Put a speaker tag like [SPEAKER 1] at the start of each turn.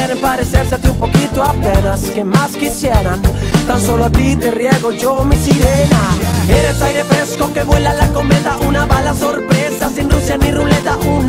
[SPEAKER 1] quieren parecerse a ti un poquito apenas. ¿Qué más quisieran? Tan solo a ti te riego yo mi sirena. Eres aire fresco que vuela la cometa, una bala sorpresa sin Rusia ni ruleta, una